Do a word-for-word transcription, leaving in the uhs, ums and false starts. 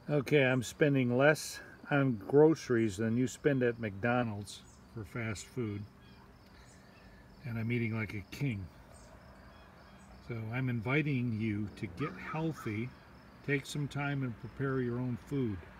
Okay, I'm spending less on groceries than you spend at McDonald's for fast food. And I'm eating like a king. So I'm inviting you to get healthy, take some time and prepare your own food.